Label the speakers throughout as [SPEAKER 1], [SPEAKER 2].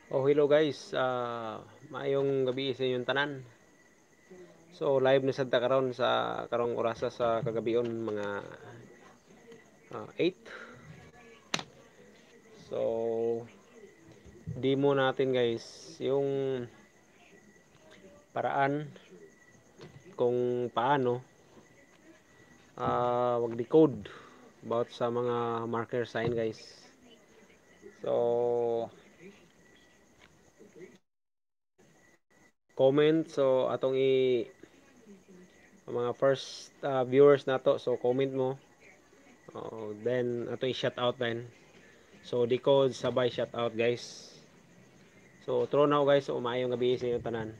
[SPEAKER 1] Oh, hello guys. Maayong gabi sa inyong tanan. So, live na sad ta karon sa karong orasa sa kagabion mga 8. So, demo natin guys yung paraan kung paano mag-decode about sa mga marker sign guys. So, comment so atong mga first viewers nato, so comment mo. Then atong i-shout out then. So decode sabay shout out guys. So throw now guys, so umayong gabi sa inyong tanan.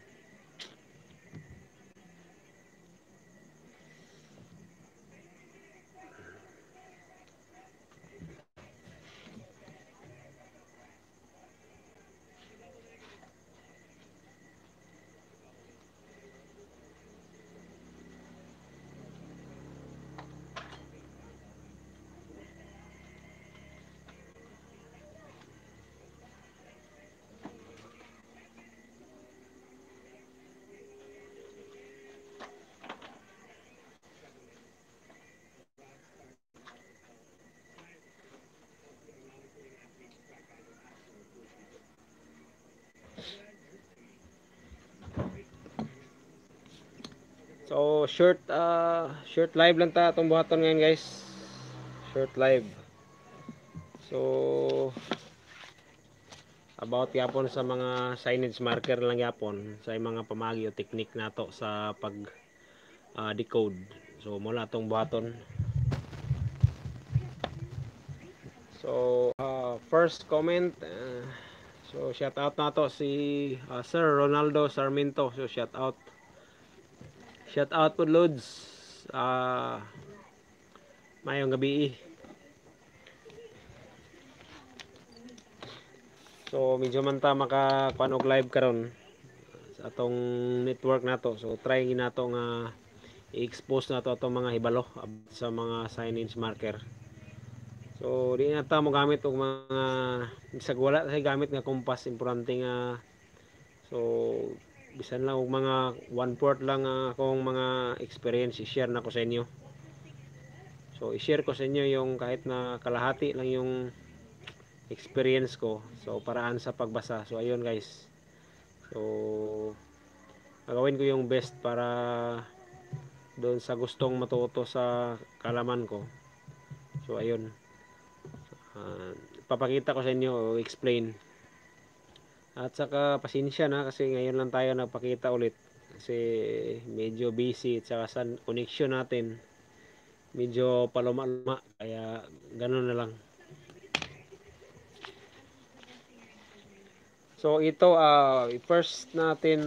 [SPEAKER 1] So short live lang ta atong buhaton ngayon guys. Short live. So about yapon sa mga signage marker lang yapon sa mga pamagi o technique nato sa pag decode. So mula atong buhaton. So first comment, so shout out nato si Sir Ronaldo Sarmiento. So shout out po Lods. Mayong gabi. So medyo man ta makakuan og live karon sa atong network nato. So try nato nga i-expose nato atong mga hibalo sa mga signage marker. So di na ta mo gamit og mga bisag wala sa gamit nga kompas, importante nga. So bisan lang og mga 1/4 lang akong mga experience i-share na ko sa inyo. So i-share ko sa inyo yung kahit na kalahati lang yung experience ko. So paraan sa pagbasa. So ayun guys. So gagawin ko yung best para doon sa gustong matuto sa kalaman ko. So ayun. Papakita ko sa inyo o explain. At saka pasensya na kasi ngayon lang tayo nagpakita ulit. Kasi medyo busy at saka sa connection natin medyo paluma-luma, kaya ganun na lang. So ito first natin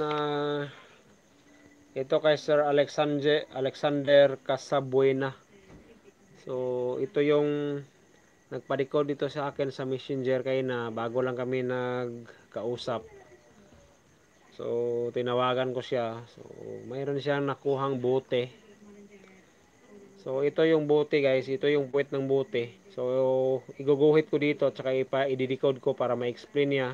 [SPEAKER 1] ito kay Sir Alexander Casabuena. So ito yung nagpa-record dito sa akin sa Messenger kay na bago lang kami nagkausap. So tinawagan ko siya. So mayroon siyang nakuhang bote. So ito yung bote guys, ito yung puwet ng bote. So iguguhit ko dito at saka i-decode ko para ma-explain niya.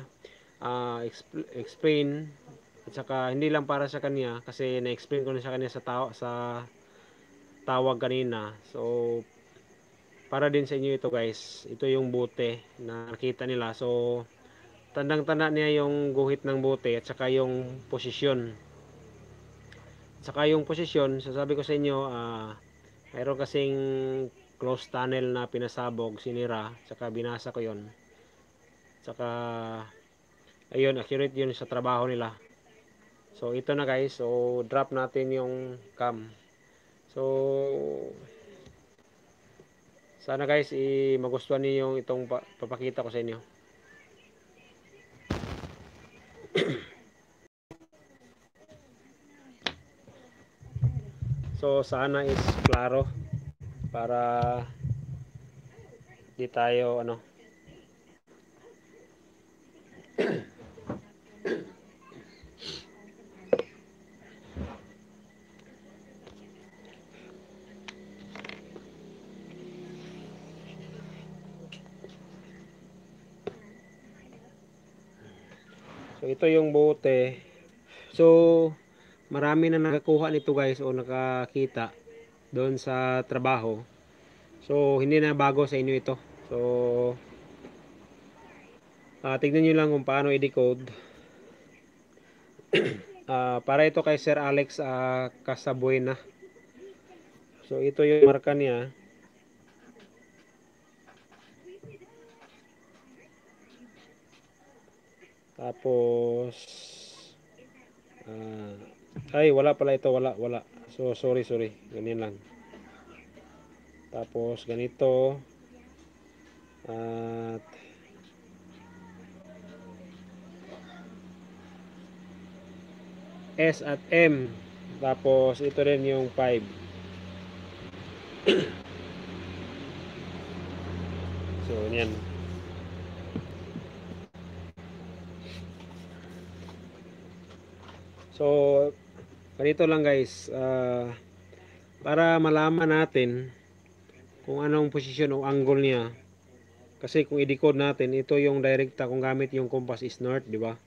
[SPEAKER 1] Explain at saka hindi lang para sa kanya kasi na-explain ko na sa kanya sa tawag kanina. So para din sa inyo ito guys. Ito yung bote na nakita nila. So tandang-tanda niya yung guhit ng bote at saka yung posisyon. At saka yung posisyon, sasabi ko sa inyo, mayroon kasing close tunnel na pinasabog, sinira, saka binasa ko yon. Saka ayun, accurate yun sa trabaho nila. So ito na guys, so drop natin yung cam. So sana guys magustuhan niyo itong papakita ko sa inyo. So sana is klaro para di tayo So ito yung bote. So marami na nakakuha nito guys o nakakita doon sa trabaho. So hindi na bago sa inyo ito. So tignan nyo lang kung paano i-decode. Para ito kay Sir Alex Casabuena. So ito yung marka niya. Tapos ay wala pala ito, wala. So sorry. Ganyan lang. Tapos ganito at S at M. Tapos ito rin yung 5. So yan. So ganito lang guys, para malaman natin kung anong posisyon o angle niya. Kasi kung i-decode natin, ito yung direkta kung gamit yung compass is north, di ba?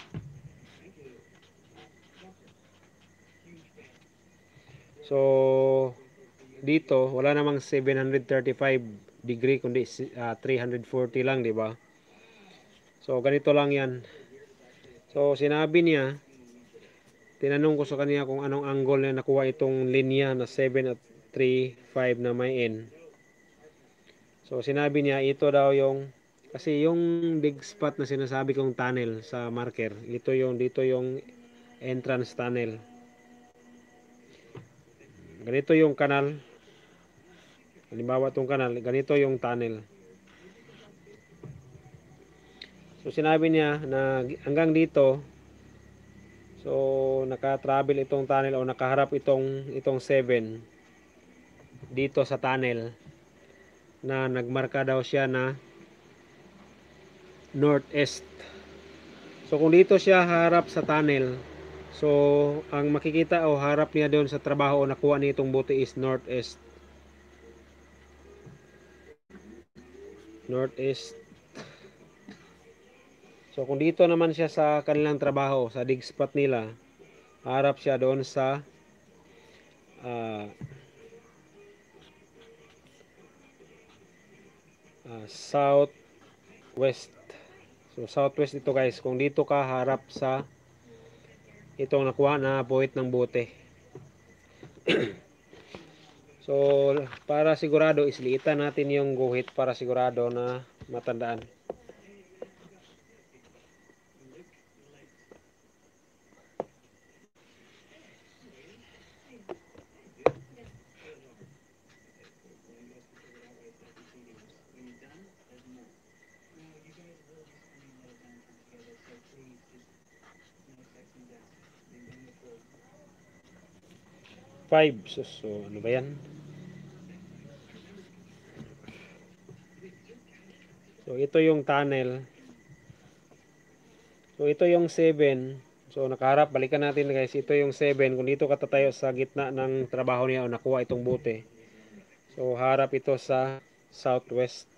[SPEAKER 1] So dito wala namang 735 degree kundi 340 lang, di ba? So ganito lang 'yan. So sinabi niya, tinanong ko sa kanya kung anong angle na nakuha itong linya na 7 at 3, 5 na may N. So sinabi niya ito daw yung kasi yung big spot na sinasabi kong tunnel sa marker, ito yung dito yung entrance tunnel. Ganito yung kanal. Halimbawa itong kanal, ganito yung tunnel. So sinabi niya na hanggang dito, so naka-travel itong tunnel o nakaharap itong 7 dito sa tunnel na nagmarka daw siya na northeast. So kung dito siya harap sa tunnel, so ang makikita o harap niya doon sa trabaho o nakuha nitong bote is northeast. Northeast. So kung dito naman siya sa kanilang trabaho, sa dig spot nila, harap siya doon sa southwest. So southwest ito guys, kung dito ka harap sa itong nakuha na buhit ng bote. So para sigurado isliitan natin yung guhit para sigurado na matandaan. Five. So ano ba yan? So ito yung tunnel. So ito yung 7. So nakaharap, balikan natin guys. Ito yung 7. Kung dito ka tatayo sa gitna ng trabaho niya o nakuha itong bote. So harap ito sa southwest.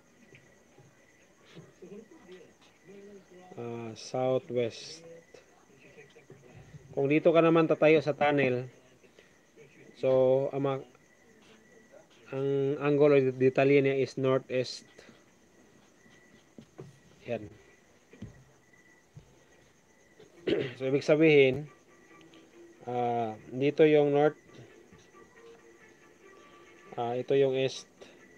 [SPEAKER 1] Southwest. Kung dito ka naman tatayo sa tunnel, so ang angle o detalye niya is northeast. Yan. So ibig sabihin, dito yung north, ito yung east,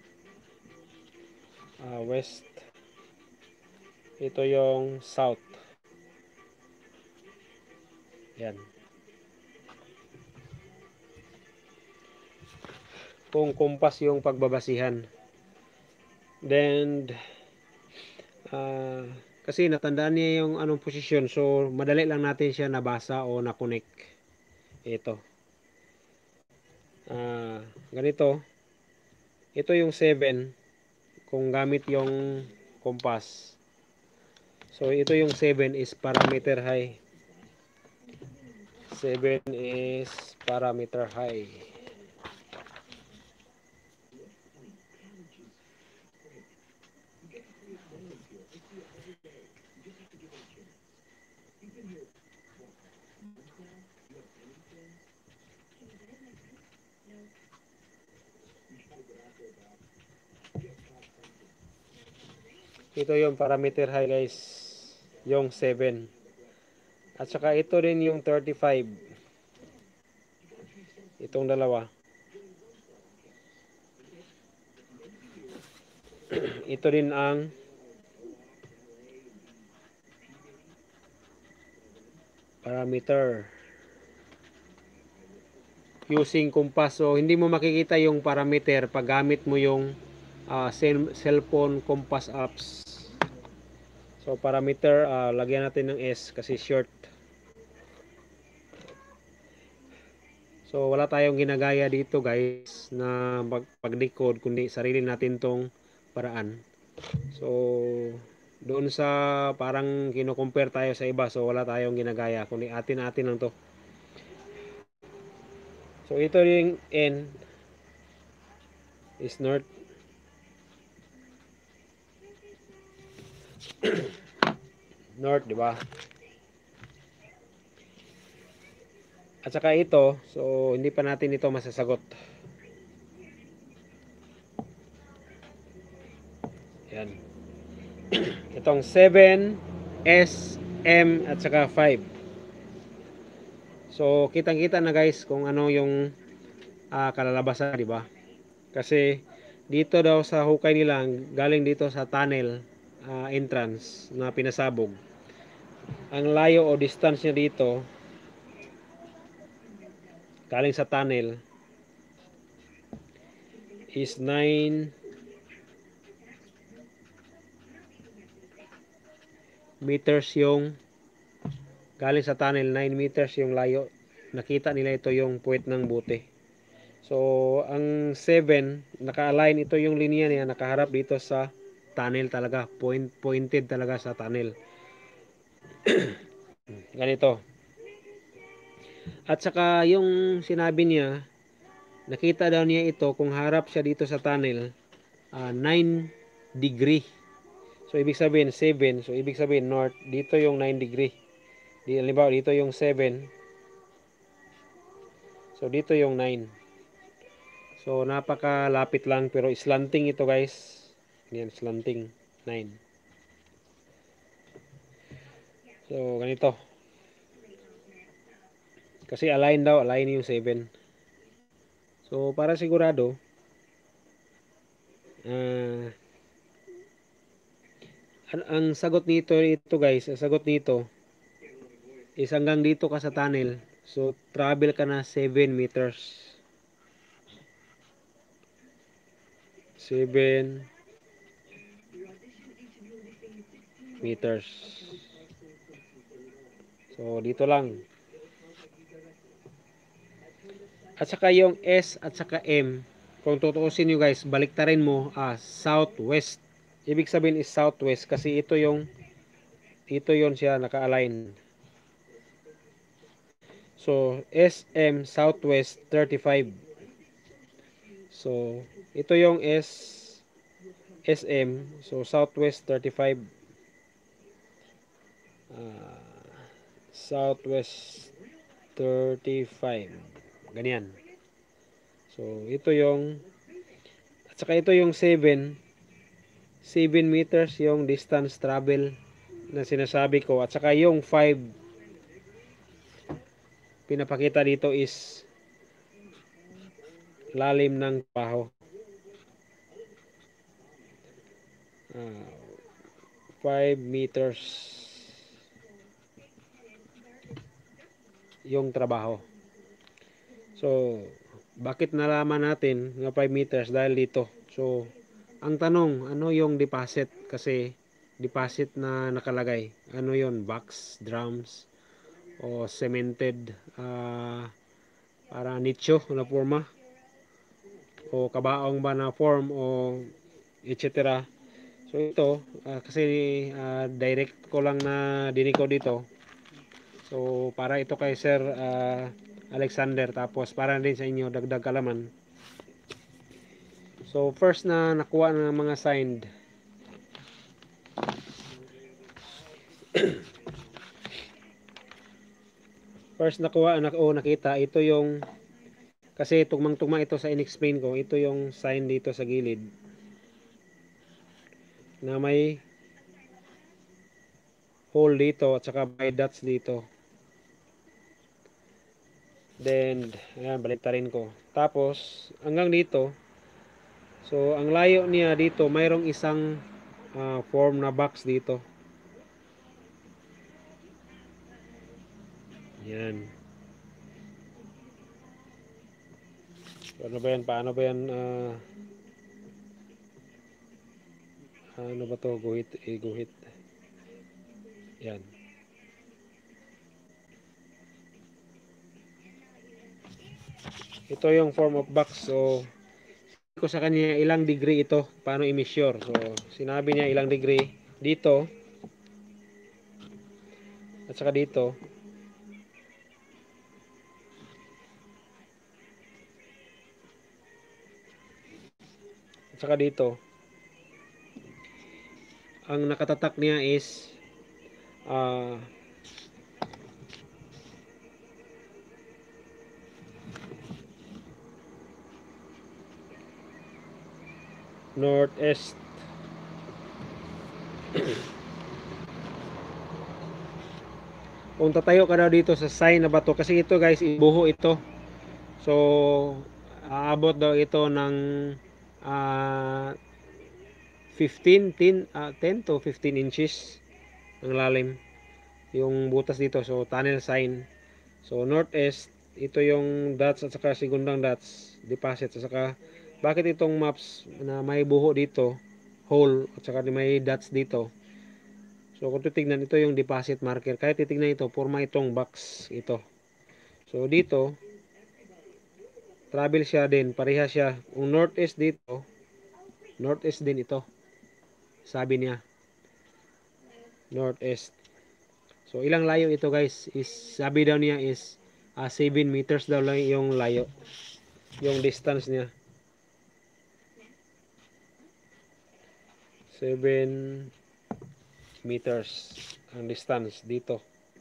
[SPEAKER 1] west, ito yung south. Yan. Kung kumpas yung pagbabasihan. Then, kasi natandaan niya yung anong posisyon. So, madali lang natin siya nabasa o na-connect. Ito. Ganito. Ito yung 7. Kung gamit yung compass. So, ito yung 7 is parameter high. 7 is parameter high. Ito yung parameter high guys, yung 7. At saka ito din yung 35. Itong dalawa. Ito din ang parameter using compass. So hindi mo makikita yung parameter pag gamit mo yung cellphone compass apps. So parameter, lagyan natin ng S kasi short. So wala tayong ginagaya dito guys na pagdecode, kundi sarili natin tong paraan. So doon sa parang kino-compare tayo sa iba, so wala tayong ginagaya kundi atin-atin lang to. So ito yung N is north. North, di ba? At saka ito, so hindi pa natin ito masasagot. Yan. Itong 7, S, M, at saka 5. So kitang-kita na guys kung ano yung kalalabasan, di ba? Kasi dito daw sa hukay nila, galing dito sa tunnel entrance na pinasabog. Ang layo o distance niya dito galing sa tunnel is 9 meters yung galing sa tunnel, 9 meters yung layo. Nakita nila ito yung puwet ng bote. So ang 7 naka-align, ito yung linya niya nakaharap dito sa tunnel talaga, pointed talaga sa tunnel. Ganito. At saka yung sinabi niya, nakita daw niya ito kung harap siya dito sa tunnel, 9 degree. So ibig sabihin 7, so ibig sabihin north, dito yung 9 degree. Halimbawa dito yung 7, so dito yung 9. So napakalapit lang, pero slanting ito guys. Yan, slanting 9. So ganito. Kasi align daw, align yung 7. So para sigurado, ang sagot nito guys, ang sagot nito is hanggang dito ka sa tunnel. So travel ka na 7 meters. 7 meters. So dito lang. At saka yung S at saka M, kung tutuusin nyo guys, baliktarin mo southwest. Ibig sabihin is southwest kasi ito yon siya naka-align. So SM southwest 35. So ito yung SM, so southwest 35. Southwest 35. Ganyan. So ito yung, at saka ito yung 7 meters yung distance travel na sinasabi ko. At saka yung 5 pinapakita dito is lalim ng trabaho. 5 meters yung trabaho. So bakit nalaman natin nga 5 meters? Dahil dito. So ang tanong, ano yung deposit? Kasi deposit na nakalagay, ano yon, box, drums, o cemented para nicho na forma, o kabaong ba na form, o etc. So ito kasi direct ko lang na diniko dito. So para ito kay Sir Alexander, tapos para din sa inyo dagdag kalaman. So first na nakuha ng mga signed, first nakita, ito yung, kasi tugmang-tugma ito sa in-explain ko, ito yung sign dito sa gilid na may hole dito at saka may dots dito. Then ayan, baliktarin ko. Tapos hanggang dito. So ang layo niya dito, mayroong isang form na box dito. Yan. Ano ba yan? Paano ba yan? Ano ba to? Guhit. Guhit. Yan. Ito yung form of box. So, ko sa kanya ilang degree ito. Paano i-measure? So, sinabi niya ilang degree dito. At saka dito. At saka dito. Ang nakatatak niya is northeast. Kung tatayo ka daw dito sa sign na bato, kasi ito guys, ibuho ito. So, aabot daw ito ng 10 to 15 inches ang lalim yung butas dito. So, tunnel sign. So, northeast, ito yung dots at saka segundang dots, deposit. At saka, bakit itong maps na may buho dito, hole, at saka may dots dito. So, kung titignan, ito yung deposit marker. Kahit titignan ito, forma itong box ito. So, dito, travel siya din. Pareha siya. Kung northeast dito, northeast din ito. Sabi niya, northeast. So, ilang layo ito guys? Sabi daw niya is 7 meters daw lang yung layo. Yung distance niya. 7 meters ang distance dito.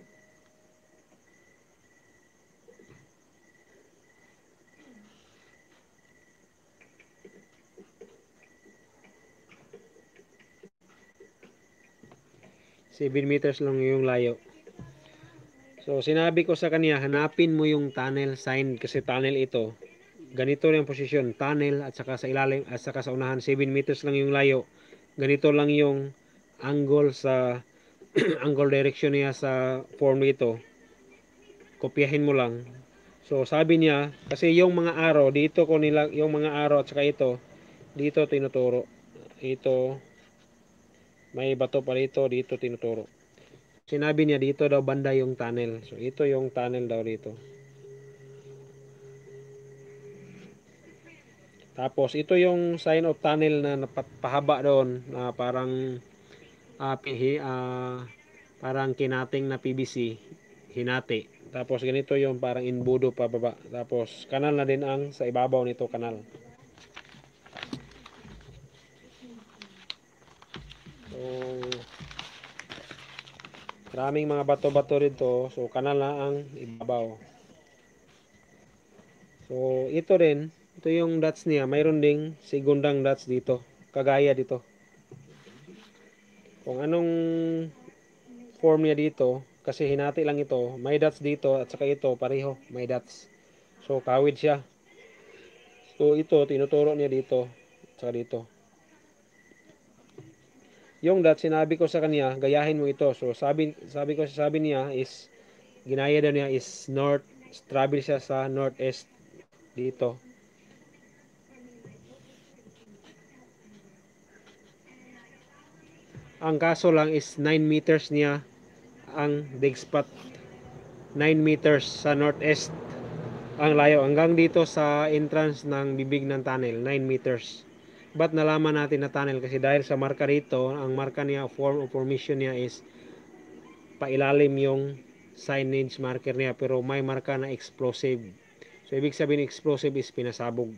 [SPEAKER 1] Seven meters lang yung layo. So, sinabi ko sa kanya, hanapin mo yung tunnel sign kasi tunnel ito. Ganito yung posisyon, tunnel at saka sa ilalim at saka sa unahan 7 meters lang yung layo. Ganito lang yung angle sa angle direction niya sa form nito. Kopyahin mo lang. So, sabi niya, kasi yung mga arrow, dito ko nila, yung mga arrow at saka ito, dito tinuturo. Ito, may bato pa dito tinuturo. Sinabi niya, dito daw banda yung tunnel. So, ito yung tunnel daw dito. Tapos, ito yung sign of tunnel na napahaba doon, na parang, parang kinating na PVC, hinati. Tapos, ganito yung parang imbudo pababa. Tapos, kanal na din ang sa ibabaw nito kanal. So, maraming mga bato-bato rito. So, kanal na ang ibabaw. So, ito rin. Ito yung dots niya. Mayroon ding segundang dots dito. Kagaya dito. Kung anong form niya dito, kasi hinati lang ito. May dots dito at saka ito, pareho. May dots. So, kawid siya. So, ito, tinuturo niya dito. At saka dito. Yung dots, sinabi ko sa kanya, gayahin mo ito. So, sabi niya is, ginaya daw niya is north, travel siya sa northeast dito. Ang kaso lang is 9 meters niya ang dig spot. 9 meters sa northeast ang layo hanggang dito sa entrance ng bibig ng tunnel, 9 meters. But nalaman natin na tunnel kasi dahil sa marka rito, ang marka niya, form of formation niya is pailalim yung signage marker niya pero may marka na explosive. So ibig sabihin explosive is pinasabog.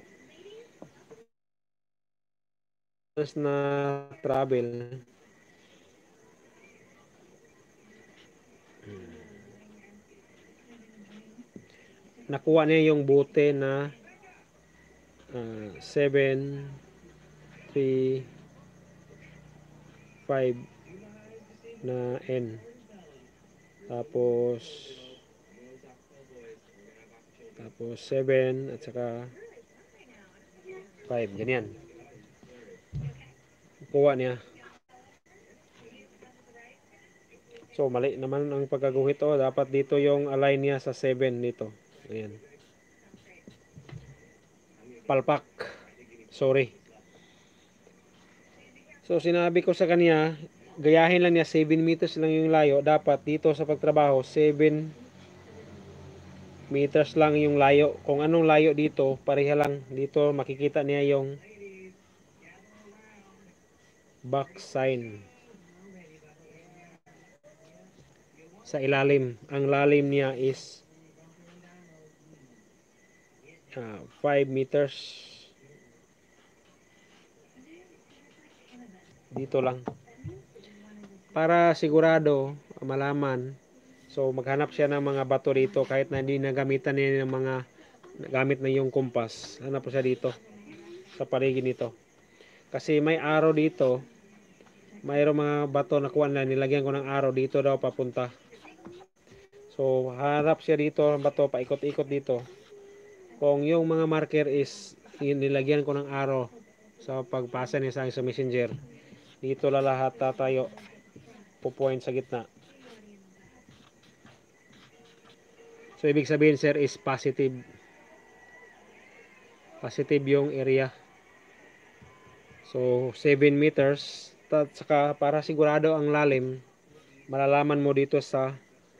[SPEAKER 1] Once na travel, nakuha niya yung bote na 7, 3, 5 na N. Tapos 7 at saka 5. Ganyan. Kuha niya. So, mali naman ang pagkaguhit. Oh, dapat dito yung align niya sa 7 dito. Ayan. Palpak. Sorry. So, sinabi ko sa kanya, gayahin lang niya 7 meters lang yung layo. Dapat dito sa pagtrabaho, 7 meters lang yung layo. Kung anong layo dito, pareha lang. Dito makikita niya yung back sign sa ilalim. Ang lalim niya is 5 meters. Dito lang. Para sigurado malaman. So maghanap siya ng mga bato dito kahit na hindi nagamitan niya ng mga gamit na yung kumpas. Hanap po siya dito sa paligid nito. Kasi may araw dito. Mayroong mga bato na kuha na nilagyan ko ng araw dito daw papunta. So hanap siya dito ng bato, paikot-ikot dito. Kung yung mga marker is nilagyan ko ng araw sa pagpasa niya sa messenger, dito la lahat tatayo, po-point sa gitna. So ibig sabihin sir is positive. Positive yung area. So 7 meters. At saka para sigurado ang lalim, malalaman mo dito sa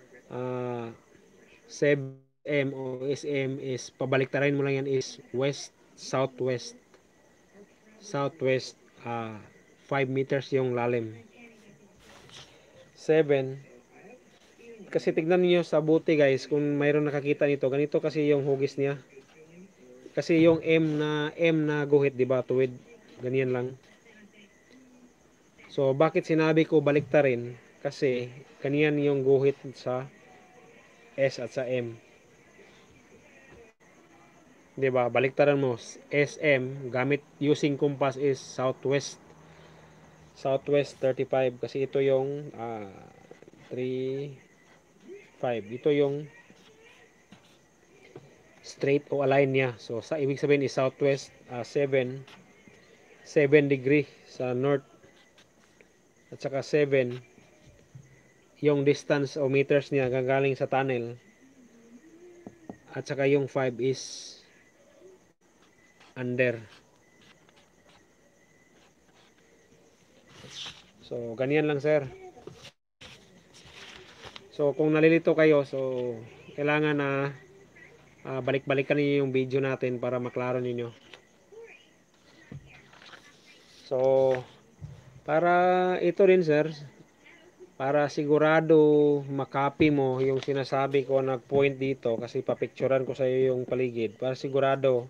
[SPEAKER 1] 7M o SM is pabaliktarin mo lang yan is west, southwest. Southwest 5 meters yung lalim. 7. Kasi tignan niyo sa buti guys, kung mayroon nakakita nito, ganito kasi yung hugis niya. Kasi yung M na guhit, di ba, tuwid, ganyan lang. So bakit sinabi ko baliktarin? Kasi ganyan yung guhit sa S at sa M. 'Di ba? Baliktaran mo SM gamit using compass is southwest. Southwest 35 kasi ito yung 3 5. Ito yung straight o align niya. So sa ibig sabihin is southwest 7 degree sa north at saka 7 yung distance o meters niya gagaling sa tunnel at saka yung 5 is under. So ganyan lang sir. So kung nalilito kayo, so kailangan na balik-balikan niyo yung video natin para maklaro ninyo. So para ito rin sir, para sigurado makopy mo yung sinasabi ko nag-point dito kasi papicturean ko sa iyo yung paligid. Para sigurado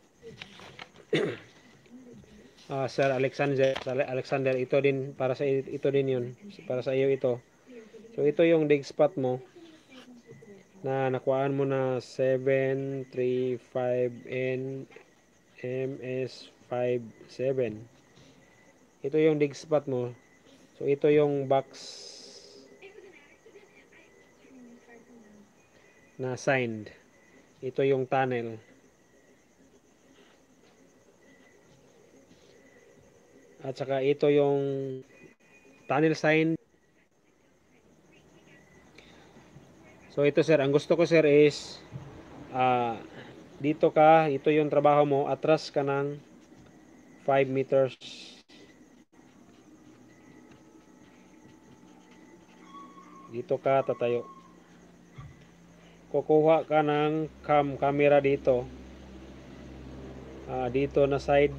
[SPEAKER 1] Sir Alexander, ito din para sa ito din yun. Para sa iyo ito. So ito yung dig spot mo na nakuhaan mo na 735N MS57. Ito yung dig spot mo. So ito yung box na signed. Ito yung tunnel. At saka ito yung tunnel sign. So ito sir, ang gusto ko sir is dito ka, ito yung trabaho mo, atras ka ng 5 meters. Dito ka tatayo. Kukuha ka ng camera dito. Dito na side.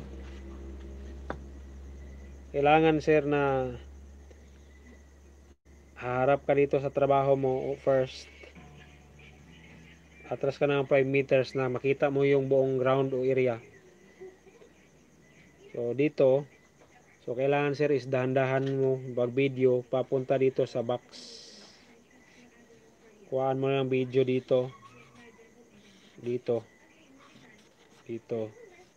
[SPEAKER 1] Kailangan sir na harap ka dito sa trabaho mo first. Atras ka ng 5 meters na makita mo yung buong ground o area. So dito, so kailangan sir is dahan-dahan mo pag video papunta dito sa box. Kuhaan mo ng video dito. Dito. Dito.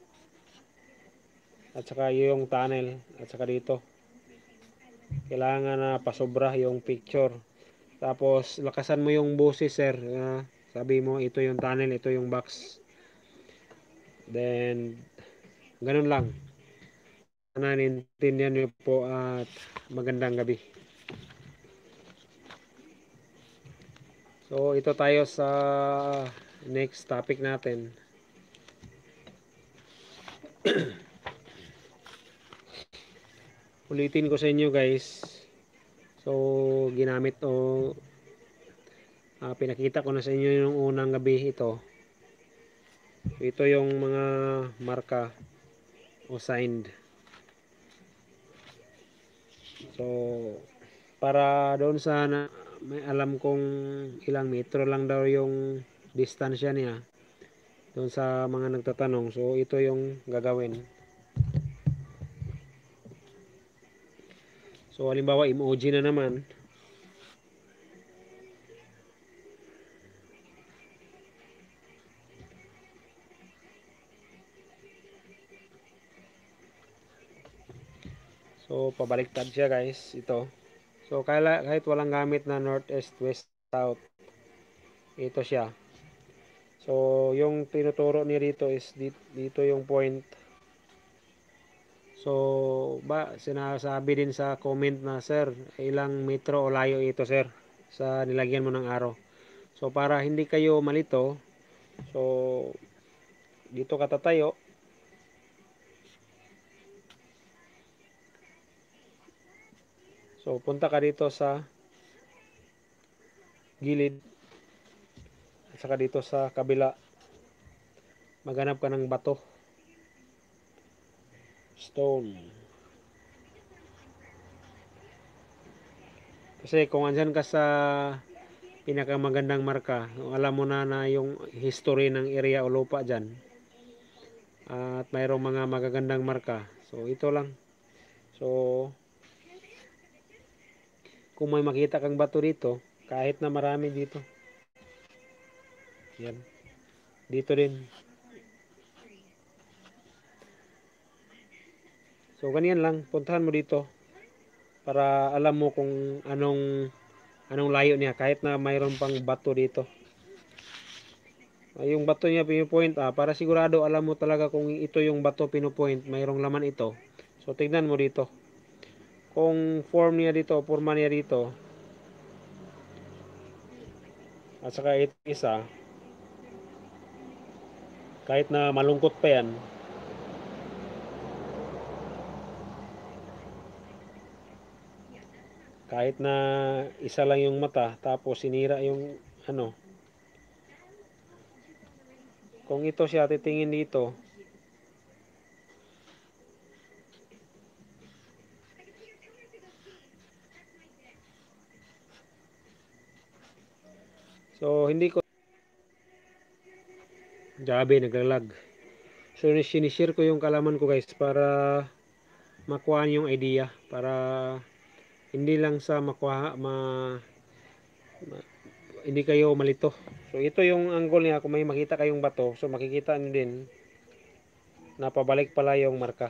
[SPEAKER 1] At saka yung tunnel. At saka dito. Kailangan na pasobra yung picture. Tapos lakasan mo yung boses sir. Sabi mo ito yung tunnel, ito yung box. Then ganun lang. Sana nintindihan niyo po at magandang gabi. So ito tayo sa next topic natin. Ulitin ko sa inyo guys. So ginamit o pinakita ko na sa inyo yung unang gabi ito. Ito yung mga marka o signed. So para doon sa may alam kong ilang metro lang daw yung distansya niya doon sa mga nagtatanong. So ito yung gagawin. So halimbawa emoji na naman. So pabaliktad siya guys, ito. So kahit walang gamit na north, east, west, south, ito siya. So yung tinuturo niya dito is dito yung point. So sinasabi din sa comment na sir, ilang metro o layo ito sir sa nilagyan mo ng arrow. So para hindi kayo malito, so dito ka tatayo. So punta ka dito sa gilid at saka dito sa kabila. Maghanap ka ng bato. Stone. Kasi kung andyan ka sa pinakamagandang marka, alam mo na yung history ng area o lupa dyan, at mayroong mga magagandang marka. So ito lang. So kung may makita kang bato dito, kahit na marami dito, yan, dito din. So ganyan lang, puntahan mo dito para alam mo kung anong layo niya kahit na mayroon pang bato dito. Yung bato niya pinupoint para sigurado alam mo talaga kung ito yung bato pinupoint, mayroong laman ito. So tignan mo dito. Kung form niya dito, forma niya dito. At saka ito isa, kahit na malungkot pa yan, kahit na isa lang yung mata, tapos sinira yung ano, kung ito siya titingin dito, so hindi ko, grabe naglalag. So sinishare ko yung kalaman ko guys para makuha yung idea, para hindi lang sa hindi kayo malito. So ito yung angle niya, kung may makita kayong bato, so makikita niyo din na pabalik pala yung marka.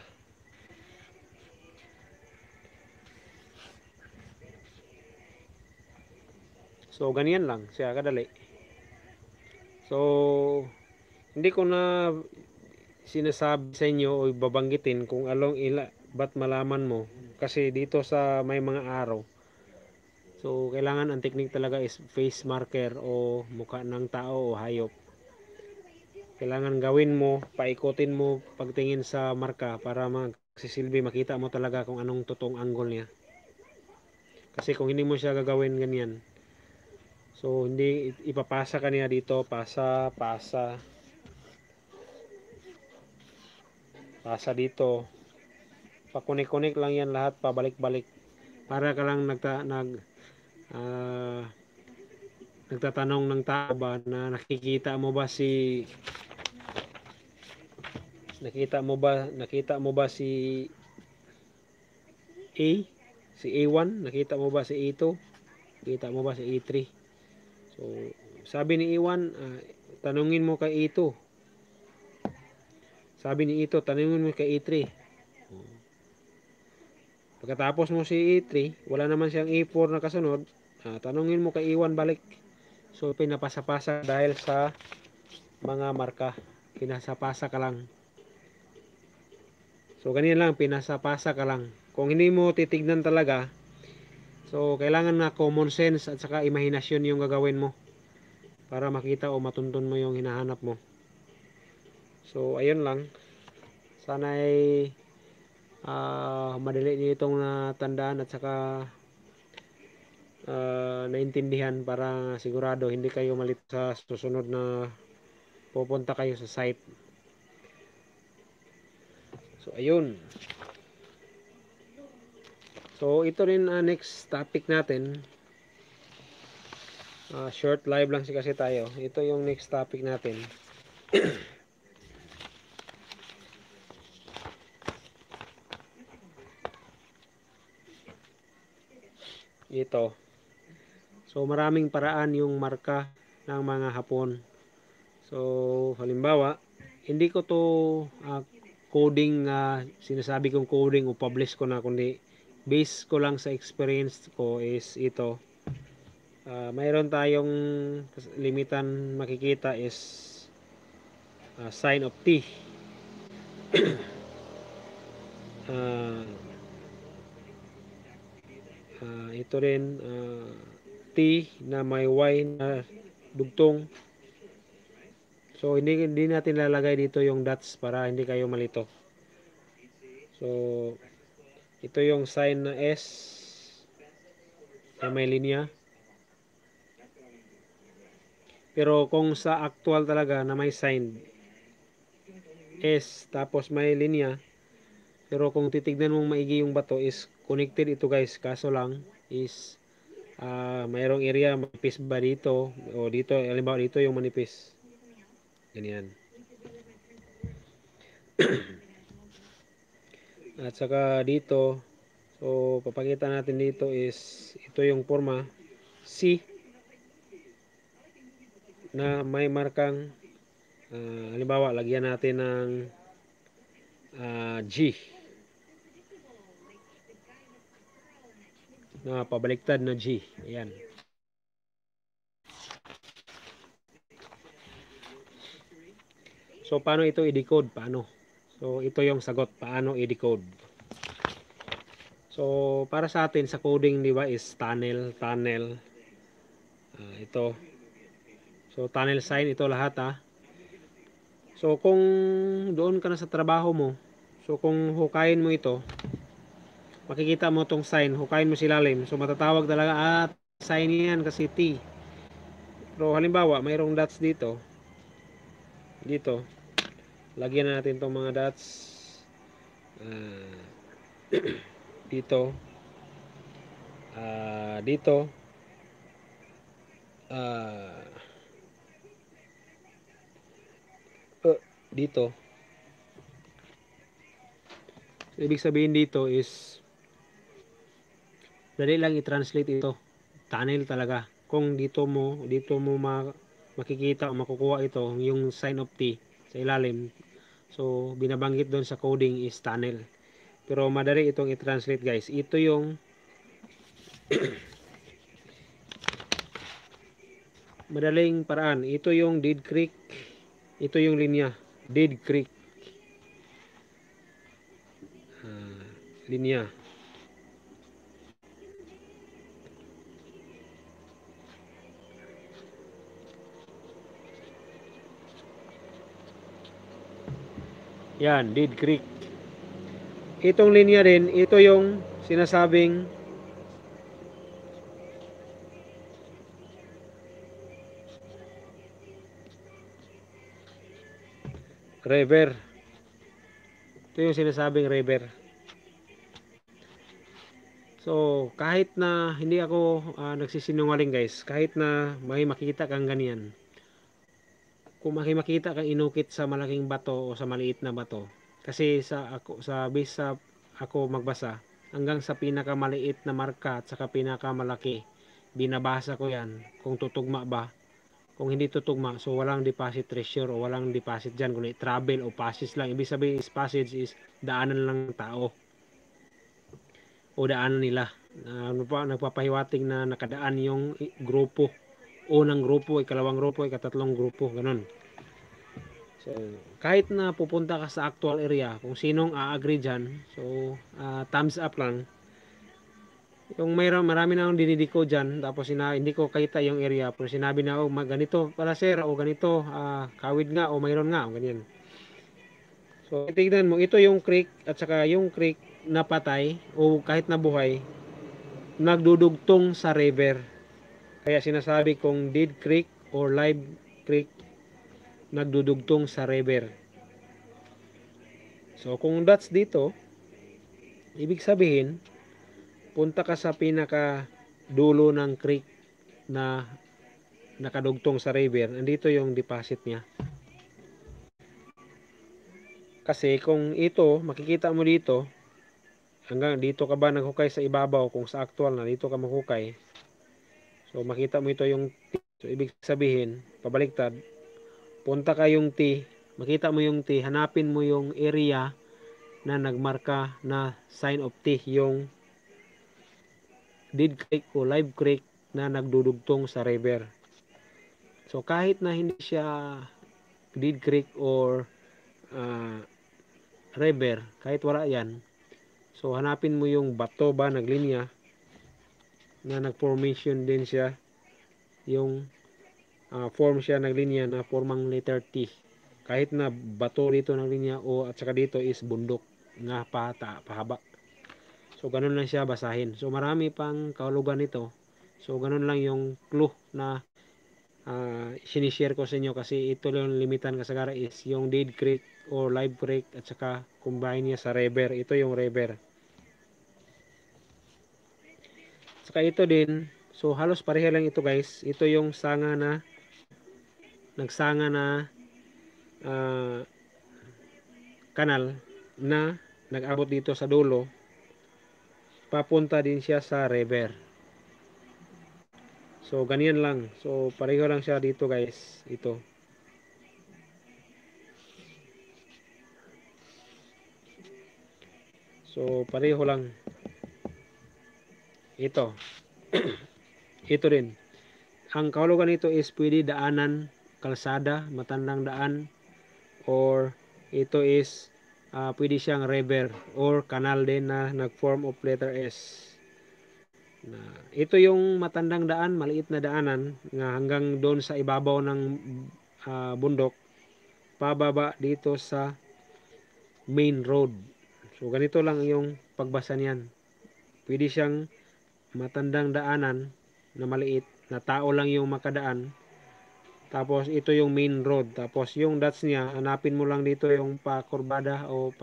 [SPEAKER 1] So ganyan lang siya kadali. So hindi ko na sinasabi sa inyo o babanggitin kung ba't malaman mo, kasi dito sa may mga araw, so kailangan ang technique talaga is face marker o mukha ng tao o hayop. Kailangan gawin mo, paikutin mo pagtingin sa marka para magsisilbi, makita mo talaga kung anong totoong angle niya. Kasi kung hindi mo siya gagawin ganyan, so hindi ipapasa ka niya dito, pasa dito, pakunik-kunik lang yan lahat, pabalik-balik para ka lang ah, nagtatanong ng tao ba na nakita mo ba si A, si A1, nakita mo ba si A2, nakita mo ba si A3. So sabi ni A1, tanungin mo kay A2, sabi ni A2, tanungin mo kay A3. Pagkatapos mo si A3, wala naman siyang A4 na kasunod, tanungin mo kay Iwan balik. So pinapasa-pasa dahil sa mga marka, pinasapasa ka lang. So ganyan lang, pinasapasa ka lang. Kung hindi mo titignan talaga, so kailangan na common sense at saka imahinasyon yung gagawin mo para makita o matuntun mo yung hinahanap mo. So ayun lang, sana ay madali niyo itong natandaan at saka naintindihan para sigurado hindi kayo malito sa susunod na pupunta kayo sa site. So ayun. So ito rin next topic natin. Short live lang kasi tayo. Ito yung next topic natin. Ito. So maraming paraan yung marka ng mga Hapon. So halimbawa, hindi ko to coding, sinasabi kong coding o publish ko na, kundi base ko lang sa experience ko is ito. Mayroon tayong limitan makikita is sign of T. Ito rin T na may Y na dugtong. So hindi natin lalagay dito yung dots para hindi kayo malito. So ito yung sign na S na may linya. Pero kung sa actual talaga na may sign S tapos may linya, pero kung titignan mong maigi yung bato is connected ito guys, kaso lang is mayroong area manipis ba dito o dito, halimbawa dito yung manipis, ganyan. At saka dito, so papakita natin dito is ito yung forma C na may markang halimbawa lagyan natin ng G na pabaliktad na G. Ayan. So paano ito i-decode? Paano? So ito yung sagot, paano i-decode. So para sa atin sa coding, di ba, is tunnel. Ito. So tunnel sign ito lahat. So kung doon ka na sa trabaho mo, so kung hukayin mo ito, makikita mo tong sign, hukayin mo silalim. So matatawag talaga sign yan kasi T. Pero halimbawa, mayroong dots dito. Dito. Lagyan na natin tong mga dots. Dito. Dito. Dito. So, ibig sabihin dito is dali lang i-translate ito. Tunnel talaga. Kung dito mo makikita o makukuha ito, yung sign of T sa ilalim. So, binabanggit doon sa coding is tunnel. Pero madali itong i-translate guys. Ito yung madaling paraan. Ito yung dead creek. Ito yung linya. Dead creek. Linya. Yan, dead creek. Itong linya rin, ito yung sinasabing river. Ito yung sinasabing river. So, kahit na hindi ako nagsisinungaling guys, kahit na may makita kang ganyan, kung makita kang inukit sa malaking bato o sa maliit na bato, kasi base sa ako magbasa, hanggang sa pinakamaliit na marka at saka pinakamalaki, binabasa ko yan kung tutugma ba. Kung hindi tutugma, so walang deposit treasure o walang deposit dyan, kundi travel o passage lang. Ibig sabihin is passage is daanan lang ng tao o daanan nila. Ano pa, nagpapahiwating na nakadaan yung grupo. Unang grupo, ikalawang grupo, ikatatlong grupo, ganun. So, kahit na pupunta ka sa actual area, kung sinong a-agree dyan, so, thumbs up lang. Yung marami na akong dinidiko dyan, tapos hindi ko kita yung area, pero sinabi na, oh, ganito pala sir, o ganito, kawid nga, o mayroon nga, o ganyan. So, tignan mo, ito yung creek, at saka yung creek na patay, o kahit na buhay, nagdudugtong sa river. Kaya sinasabi kong dead creek or live creek nagdudugtong sa river. So kung that's dito, ibig sabihin, punta ka sa pinaka dulo ng creek na nakadugtong sa river, andito yung deposit niya. Kasi kung ito, makikita mo dito, hanggang dito ka ba naghukay sa ibabaw, kung sa actual na dito ka maghukay. So makita mo ito yung T. So ibig sabihin, pabaliktad, punta ka yung T, makita mo yung T, hanapin mo yung area na nagmarka na sign of T, yung dead creek o live creek na nagdudugtong sa river. So kahit na hindi siya dead creek or uh, river, kahit wala yan, so hanapin mo yung bato ba naglinya na nagformation din siya, yung form siya naglinya na formang letter T. Kahit na bato dito naglinya o at saka dito is bundok nga pahaba. So ganun lang siya basahin. So marami pang kahulugan nito. So ganun lang yung clue na sinishare ko sa inyo, kasi ito lang limitan kasagara is yung dead creek or live creek at saka combine niya sa river. Ito yung river. Saka ito din, so halos pareha lang ito guys. Ito yung sanga na nagsanga na kanal na nag-abot dito sa dulo. Papunta din siya sa river. So ganyan lang. So pareho lang siya dito guys. Ito. So pareho lang. Ito. Ito din. Ang kahulugan nito is pwede daanan, kalsada, matandang daan, or ito is pwede siyang river or kanal din na nag-form of letter S. Ito yung matandang daan, maliit na daanan nga hanggang doon sa ibabaw ng bundok, pababa dito sa main road. So ganito lang yung pagbasa niyan. Pwede siyang matandang daanan na maliit, na tao lang yung makadaan. Tapos ito yung main road. Tapos yung dots niya, hanapin mo lang dito yung pa-kurbada o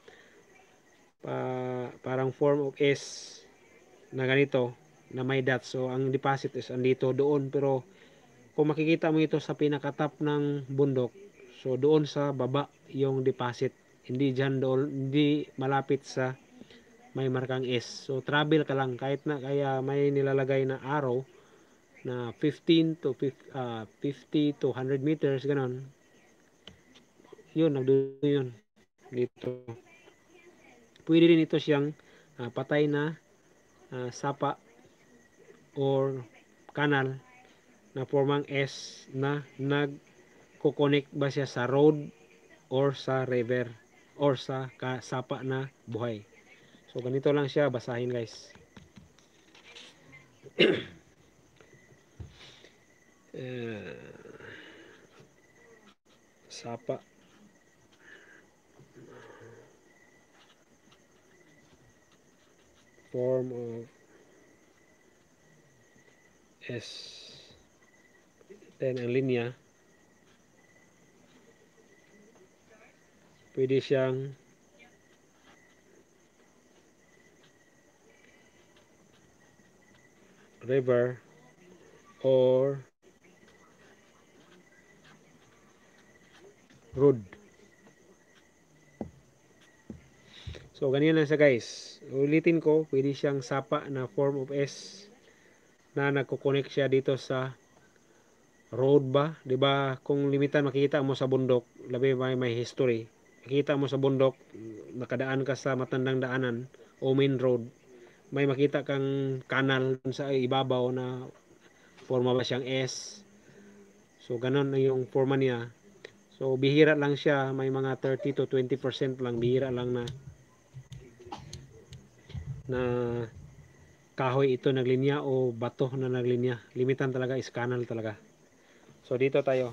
[SPEAKER 1] parang form of S na ganito na may dots. So ang deposit is andito doon, pero kung makikita mo ito sa pinakatap ng bundok, so doon sa baba yung deposit. Hindi dyan doon, hindi malapit sa may markang S. So travel ka lang kahit na, kaya may nilalagay na arrow na 50 to 100 meters ganon. Yun, nagdudo yun dito. Pwede din ito siyang patay na sapa or kanal na formang S na nagko-connect ba siya sa road or sa river or sa sapa na buhay. So ganito lang siya basahin guys. Sapa form of S, then ang linya pwede siyang river or road. So ganyan lang siya guys. Ulitin ko, pwede siyang sapa na form of S na nagko-connect siya dito sa road ba, 'di ba? Kung limitan makikita mo sa bundok, labi may history. Makita mo sa bundok, nakadaan ka sa matandang daanan o main road. may makita kang kanal sa ibabaw na forma ba siyang S. So ganun na yung forma niya. So bihira lang siya, may mga 30 to 20% lang, bihira lang na kahoy ito naglinya o bato na naglinya. Limitan talaga is kanal talaga. So dito tayo.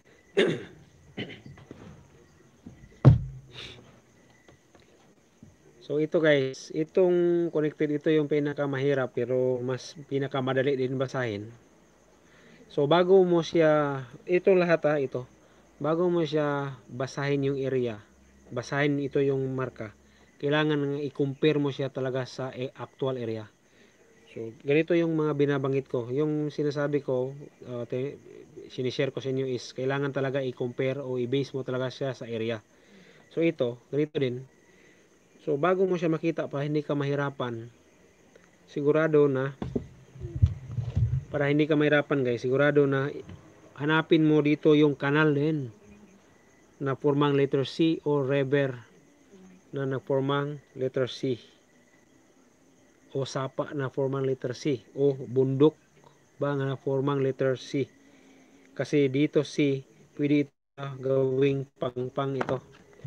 [SPEAKER 1] So ito guys, itong connected, ito yung pinakamahirap pero mas pinakamadali din basahin. So bago mo siya, ito lahat ito. Bago mo siya basahin yung area, basahin ito yung marka, kailangan i-compare mo siya talaga sa actual area. So ganito yung mga binabanggit ko. Yung sinasabi ko, sinishare ko sa inyo is kailangan talaga i-compare o i-base mo talaga siya sa area. So ito, ganito din. So bago mo siya makita para hindi ka mahirapan, sigurado na, para hindi ka mahirapan guys, sigurado na hanapin mo dito yung kanal din na formang letter C o river na nagpormang letter C o sapa na formang letter C o bundok ba na formang letter C. Kasi dito C, pwede ito gawing pangpang ito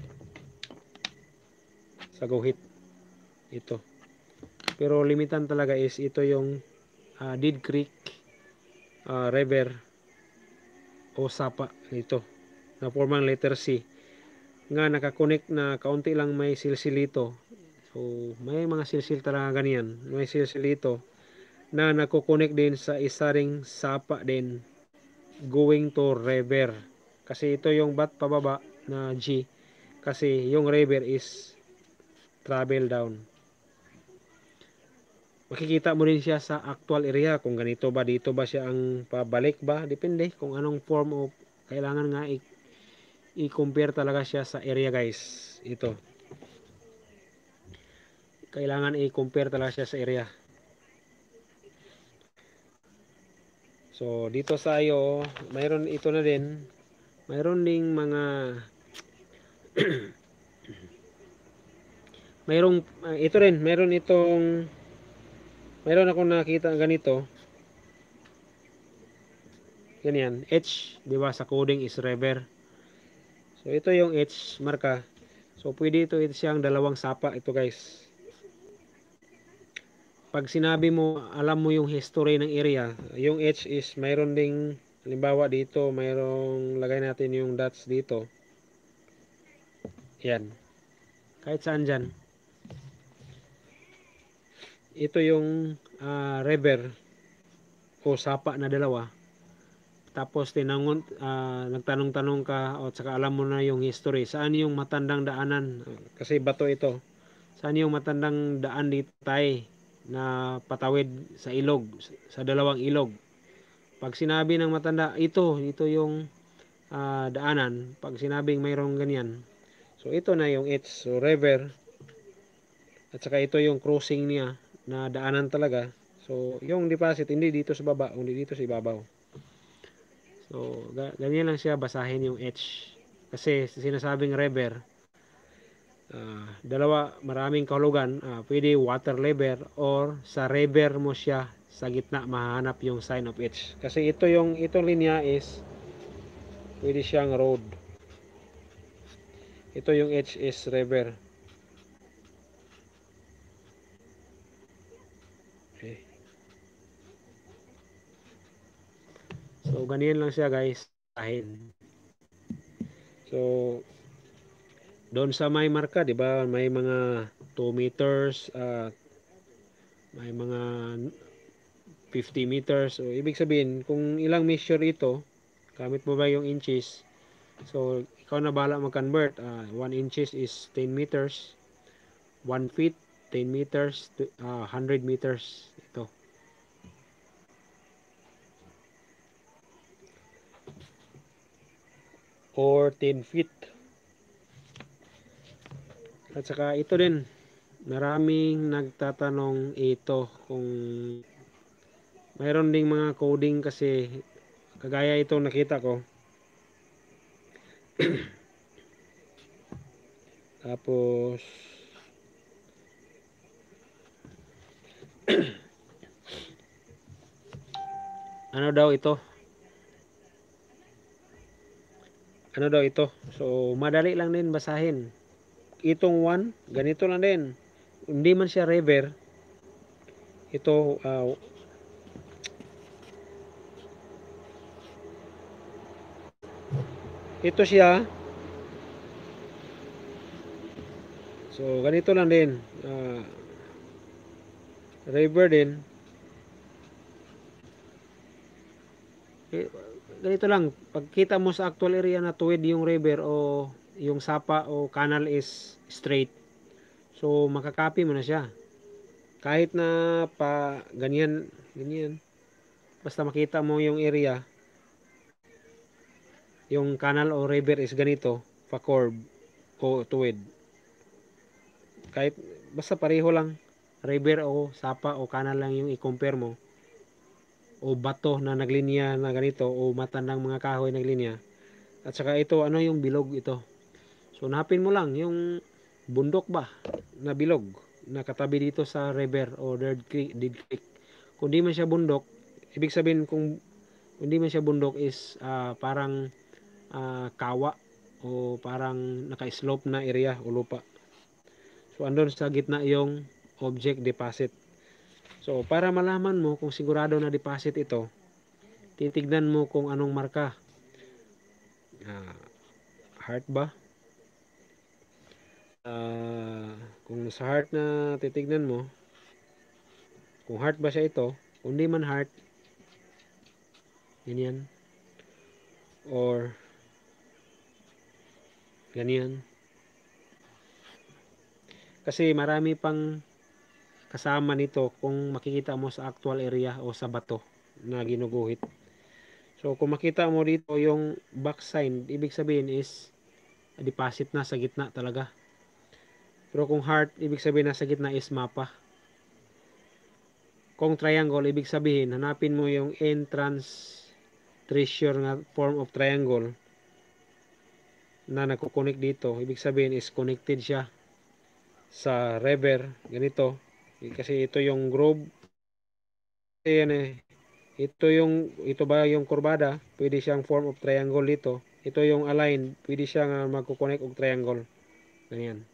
[SPEAKER 1] sa guhit ito. Pero limitan talaga is ito yung Dead Creek river o sapa ito na formang letter C nga nakakonect na kaunti lang may silsilito. So may mga silsil talaga ganyan, may silsilito na nakokonek din sa isa ring sapa din going to river. Kasi ito yung bat pababa na G, kasi yung river is travel down. Makikita mo rin siya sa actual area kung ganito ba, dito ba siya ang pabalik ba, depende kung anong form o kailangan nga i-compare talaga siya sa area guys. Ito kailangan i-compare talaga siya sa area. So dito sa iyo, mayroon ito na din, mayroon ding mga mayroong ito rin, mayroon akong nakita ganito, ganyan, H, di ba sa coding is river. So ito yung H marka. So pwede ito siyang dalawang sapa ito guys. Pag sinabi mo, alam mo yung history ng area, yung H is mayroon ding, halimbawa dito, mayroong lagay natin yung dots dito. Yan. Kahit saan dyan. Ito yung river o sapa na dalawa. Tapos nagtanong-tanong ka o saka alam mo na yung history. Saan yung matandang daanan? Kasi bato ito. Saan yung matandang daan dito tayo na patawid sa ilog, sa dalawang ilog? Pag sinabi ng matanda, ito yung daanan. Pag sinabing mayroong ganyan. So ito na yung H, so river. At saka ito yung crossing niya na daanan talaga. So yung deposit hindi dito sa baba, kundi dito sa ibabaw. So ganyan lang siya basahin yung H. Kasi sinasabing river, dalawa, maraming kahulugan. Pwede water level or sa river mo siya sa gitna mahanap yung sign of H. Kasi itong linya is pwede siyang road. Ito yung H is river. Okay. So ganyan lang siya guys. So doon sa may marka, 'di ba? May mga 2 meters, may mga 50 meters. So ibig sabihin, kung ilang measure ito, gamit mo ba yung inches? So ikaw na bahala mag-convert. 1 inches is 10 meters, 1 feet 10 meters, 100 meters. Ito. Or 10 feet. At saka ito din, maraming nagtatanong ito kung mayroon ding mga coding kasi kagaya itong nakita ko. Tapos Ano daw ito? Ano daw ito? So, madali lang din basahin. Itong one, ganito lang din. Hindi man siya river. Ito, ito siya. So, ganito lang din. River din. Eh, ganito lang. Pagkita mo sa actual area na tuwid yung river o yung sapa o canal is straight. So, makakopy mo na siya. Kahit na pa ganyan, ganyan. Basta makita mo yung area, yung canal o river is ganito, pa-curve o tuwid. Kahit basta pareho lang, river o sapa o canal lang yung i-compare mo. O bato na naglinya na ganito o matandang mga kahoy naglinya. At saka ito, ano yung bilog ito. So, hanapin mo lang yung bundok ba na bilog na katabi dito sa river o Dead Creek. Kung di man siya bundok, ibig sabihin kung hindi man siya bundok is parang kawa o parang naka-slope na area o lupa. So, andun sa gitna yung object deposit. So, para malaman mo kung sigurado na deposit ito, titignan mo kung anong marka. Heart ba? Kung sa heart na titignan mo, kung heart ba siya ito, kung di man heart, ganyan, or ganyan. Kasi marami pang kasama nito kung makikita mo sa actual area o sa bato na ginuguhit. So, kung makita mo dito yung back sign, ibig sabihin is deposit na sa gitna talaga. Pero kung heart, ibig sabihin na sa gitna is mapa. Kung triangle, ibig sabihin, hanapin mo yung entrance treasure na form of triangle na nagkukonek dito. Ibig sabihin is connected siya sa river. Ganito. Kasi ito yung grove. Yan eh. Ito ba yung kurbada? Pwede siyang form of triangle dito. Ito yung align. Pwede siyang magkukonek og triangle. Ganyan.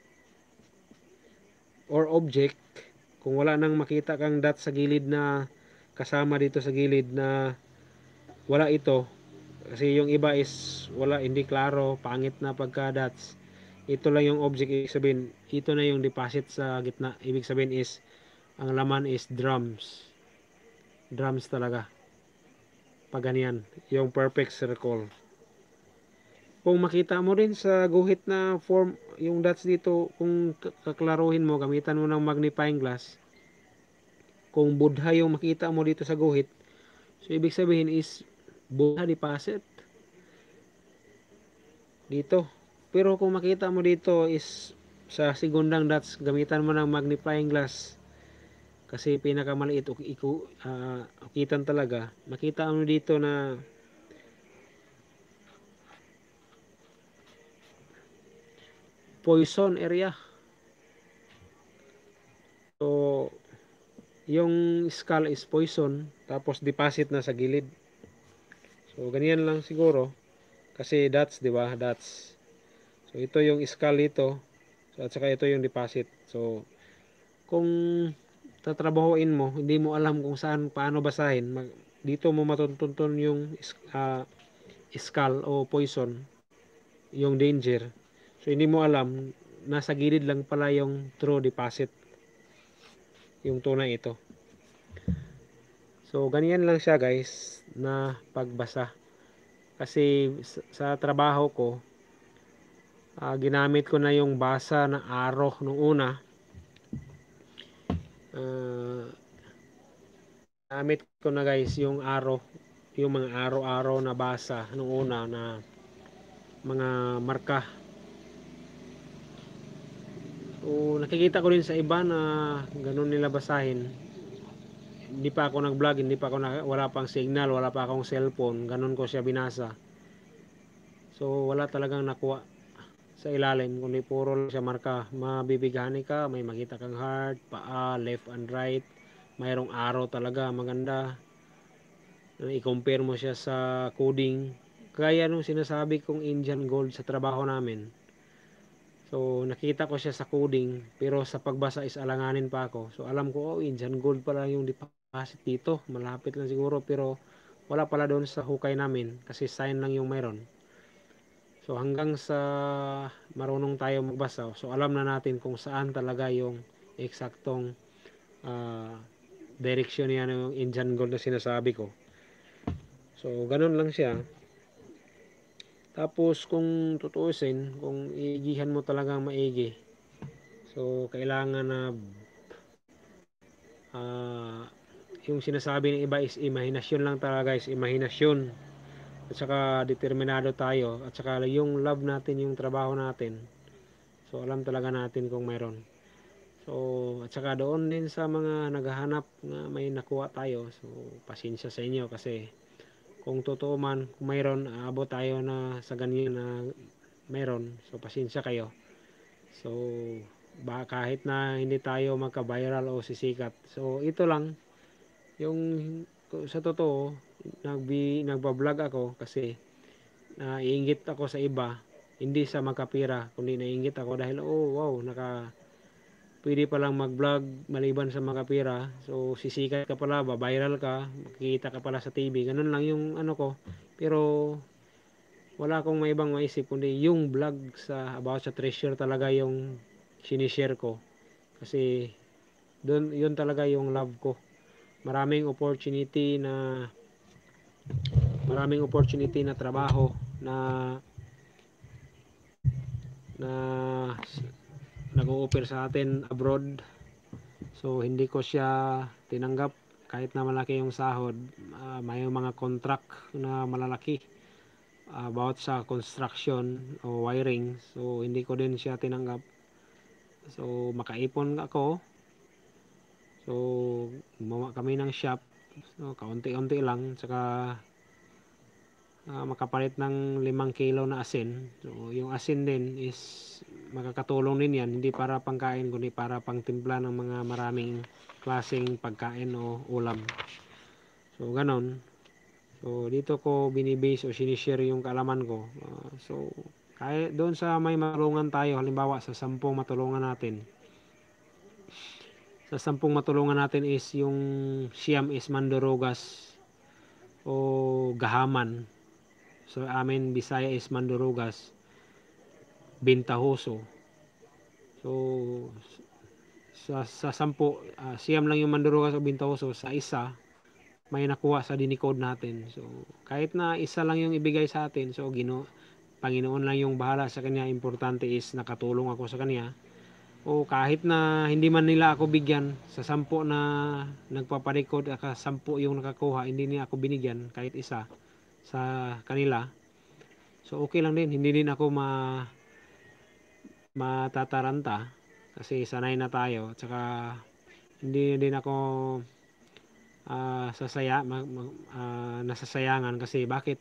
[SPEAKER 1] Or object. Kung wala nang makita kang dot sa gilid na kasama dito sa gilid na wala ito. Kasi yung iba is wala, hindi klaro, pangit na pagka dots. Ito lang yung object, ibig sabihin, ito na yung deposit sa gitna. Ibig sabihin is, ang laman is drums. Drums talaga. Pag ganyan, yung perfect circle. Kung makita mo rin sa guhit na form, yung dots dito, kung kaklaruhin mo, gamitan mo ng magnifying glass. Kung budha yung makita mo dito sa guhit, so ibig sabihin is, budha deposit. Dito. Pero kung makita mo dito is sa segundang dots, gamitan mo ng magnifying glass kasi pinakamaliit ukitan talaga. Makita mo dito na poison area. So, yung skull is poison tapos deposit na sa gilid. So, ganyan lang siguro kasi dots, di ba? Dots. So, ito yung skull dito. So, at saka ito yung deposit. So, kung tatrabahoin mo, hindi mo alam kung saan, paano basahin, dito mo matutuntun yung skull o poison, yung danger. So, hindi mo alam, nasa gilid lang pala yung true deposit, yung tunay ito. So, ganyan lang siya guys, na pagbasa. Kasi sa trabaho ko, ginamit ko na yung basa ng arrow nung una. Gamit ko na guys yung arrow, yung mga araw-araw na basa nung una na mga marka. So, nakikita ko rin sa iba na ganun nila basahin. Hindi pa ako nag-vlog, hindi pa ako wala pang signal, wala pa akong cellphone, ganun ko siya binasa. So, wala talagang nakuha sa ilalim, kundi puro lang siya marka. Mabibigani ka, may makita kang heart, paa, left and right, mayroong araw talaga maganda. I-compare mo siya sa coding. Kaya nung sinasabi kong Indian Gold sa trabaho namin. So nakita ko siya sa coding pero sa pagbasa is alanganin pa ako. So alam ko, Indian Gold pala yung deposit dito. Malapit lang siguro pero wala pala doon sa hukay namin kasi sign lang yung mayroon. So hanggang sa marunong tayo magbasa, so alam na natin kung saan talaga yung eksaktong uh, direction niya ng Indian Gold na sinasabi ko. So ganun lang siya. Tapos kung tutuusin, kung iigihan mo talagang maigi, so kailangan na uh, yung sinasabi ng iba is imahinasyon lang talaga, guys, imahinasyon. At saka determinado tayo at saka yung love natin yung trabaho natin. So alam talaga natin kung mayroon. So at saka doon din sa mga naghahanap na may nakuha tayo. So pasensya sa inyo kasi kung totoo man kung mayroon, aabot tayo na sa ganyan na mayroon. So pasensya kayo. So kahit na hindi tayo magka-viral o sisikat. So ito lang yung sa totoo nagba-vlog ako kasi naiinggit ako sa iba, hindi sa magkapira, kundi naiinggit ako dahil wow, pwede palang mag-vlog maliban sa makapira. So sisikat ka pala, ba-viral ka, makikita ka pala sa TV. Ganun lang yung ano ko. Pero wala akong may ibang maisip kundi yung vlog sa about sa treasure talaga yung sinishare ko. Kasi doon yun talaga yung love ko. Maraming opportunity na trabaho na na nag-o-offer sa atin abroad. So hindi ko siya tinanggap kahit na malaki yung sahod. May mga contract na malalaki about sa construction o wiring. So hindi ko din siya tinanggap. So makaipon ako. So gumawa kami ng shop. So kaunti-unti lang. Saka makapalit ng 5 kilo na asin. So yung asin din is makakatulong din yan, hindi para pangkain kundi para pangtimpla ng mga maraming klaseng pagkain o ulam. So ganon. So dito ko binibase o sinishare yung kaalaman ko. So kahit doon sa may matulungan tayo, halimbawa sa 10 matulungan natin. Sa 10 matulungan natin is yung siyam is mandurugas o gahaman. So amin Bisaya is mandurugas, bintahoso. So sa 10, siyam lang yung mandurugas o bintahoso, sa isa may nakuha sa dinikod natin. So kahit na isa lang yung ibigay sa atin, so Panginoon lang yung bahala sa kanya. Importante is nakatulong ako sa kanya. O kahit na hindi man nila ako bigyan, sa 10 na nagpaparikod, 10 yung nakakuha, hindi niya ako binigyan kahit isa sa kanila. So okay lang din, hindi din ako matataranta kasi sanay na tayo. At saka hindi din ako nasasayangan kasi bakit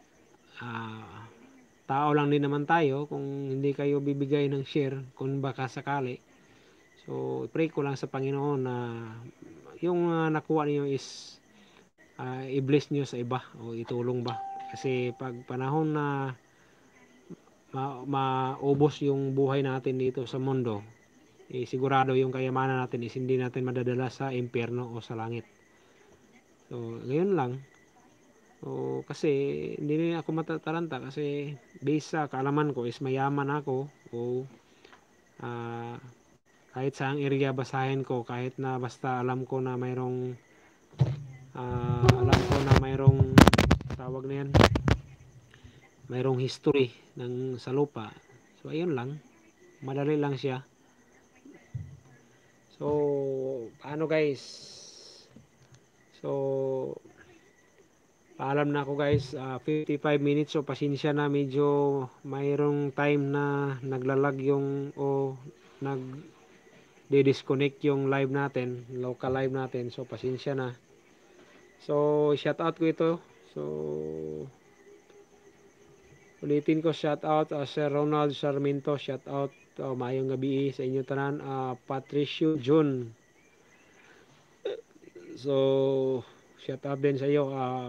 [SPEAKER 1] tao lang din naman tayo. Kung hindi kayo bibigay ng share kung baka sakali, so pray ko lang sa Panginoon na yung nakuha niyo is i-bless niyo sa iba o itulong ba, kasi pag panahon na maubos yung buhay natin dito sa mundo, sigurado yung kayamanan natin is hindi natin madadala sa impyerno o sa langit. So ngayon lang. So kasi hindi rin ako matataranta kasi based sa kaalaman ko is mayaman ako o kahit saang area basahin ko, kahit na basta alam ko na mayroong tawag na yan, mayroong history sa lupa. So ayun lang, madali lang siya. So paano guys? So paalam na ako guys, 55 minutes. So pasensya na, medyo mayroong time na naglalag yung o disconnect yung live natin, local live natin. So pasensya na. So shout out ko ito. So ulitin ko, shout out Sir Ronald Sarmiento, shout out mayong gabi sa inyo tanan. Patricio Jun, So shout out din sa iyo,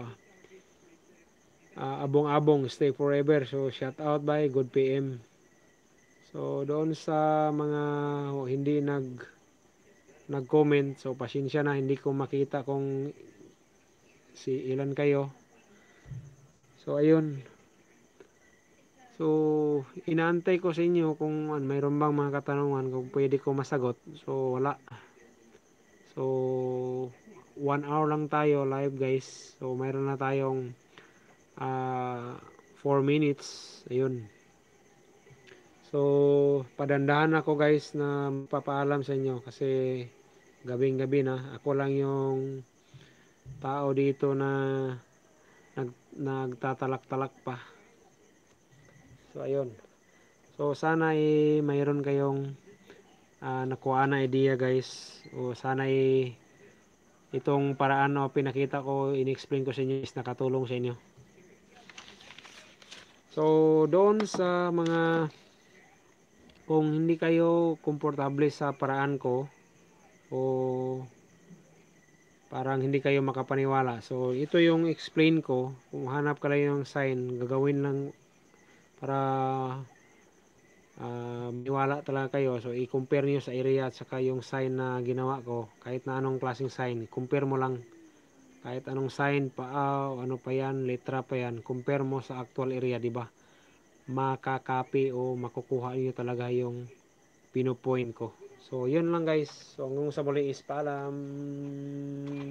[SPEAKER 1] abong-abong stay forever. So shout out by good PM. So doon sa mga hindi nag-comment, so pasensya na, hindi ko makita kung si ilan kayo. So ayun. So inaantay ko sa inyo kung mayroon bang mga katanungan kung pwede ko masagot. So wala. So 1 hour lang tayo live guys. So mayroon na tayong 4 minutes. Ayun. So padandahan ako guys na papaalam sa inyo kasi gabing-gabi na. Ako lang yung tao dito na nagtatalak-talak pa. So ayun. So sana mayroon kayong nakuha na idea guys. O sana itong paraan o pinakita ko, in-explain ko sa inyo is nakatulong sa inyo. So doon sa mga kung hindi kayo komportable sa paraan ko o parang hindi kayo makapaniwala. So ito yung explain ko. Kung hanap ka lang yung sign, gagawin lang para maniwala talaga kayo. So i-compare niyo sa area at saka yung sign na ginawa ko. Kahit na anong klaseng sign, compare mo lang. Kahit anong sign, paa, ano pa yan, letra pa yan, compare mo sa actual area, di ba? Makakapi o makukuha niyo talaga yung pinopoint ko. So, yun lang guys. So, hanggang sa muli is paalam.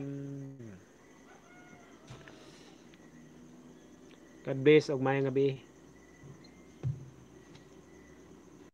[SPEAKER 1] God bless og mayang gabi.